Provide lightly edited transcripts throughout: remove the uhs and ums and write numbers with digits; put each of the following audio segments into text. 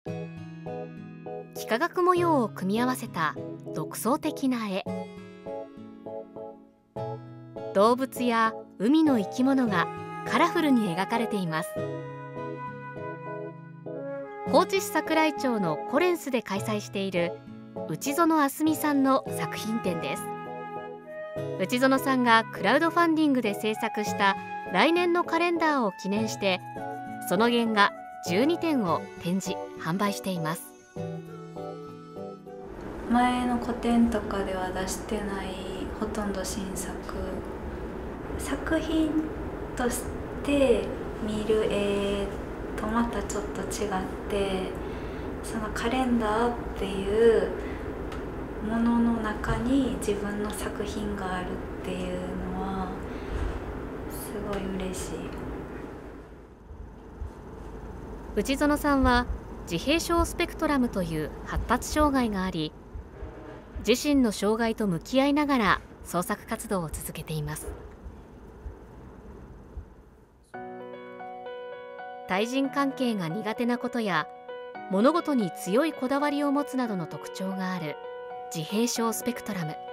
幾何学模様を組み合わせた独創的な絵。動物や海の生き物がカラフルに描かれています。高知市桜井町のコレンスで開催している内園あすみさんの作品展です。内園さんがクラウドファンディングで制作した来年のカレンダーを記念して、その原画12点を展示販売しています。 前の個展とかでは出してないほとんど新作品として見る絵とまたちょっと違って、そのカレンダーっていうものの中に自分の作品があるっていうのはすごい嬉しい。 内園さんは自閉症スペクトラムという発達障害があり、自身の障害と向き合いながら創作活動を続けています。対人関係が苦手なことや物事に強いこだわりを持つなどの特徴がある自閉症スペクトラム。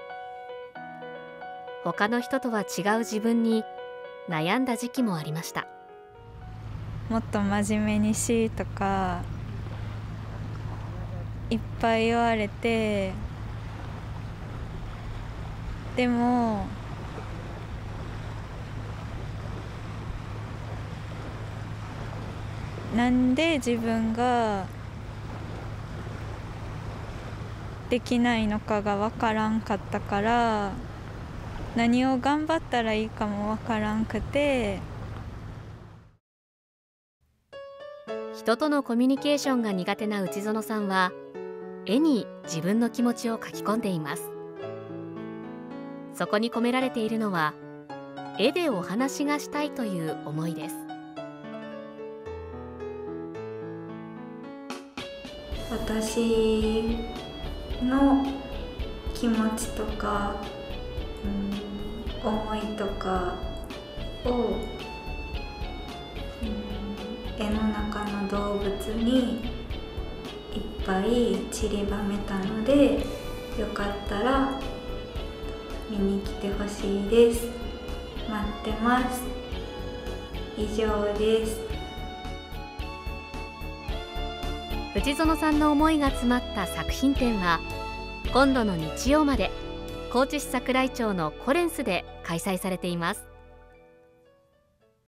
他の人とは違う自分に悩んだ時期もありました。 もっと真面目にしとかいっぱい言われて、でもなんで自分ができないのかが分からんかったから、何を頑張ったらいいかも分からんくて。 人とのコミュニケーションが苦手な内園さんは絵に自分の気持ちを書き込んでいます。そこに込められているのは、絵でお話がしたいという思いです。 私の気持ちとか、思いとかを、絵の中の動物にいっぱい散りばめたので、よかったら見に来てほしいです。待ってます。以上です。 内園さんの思いが詰まった作品展は今度の日曜まで高知市桜井町のコレンスで開催されています。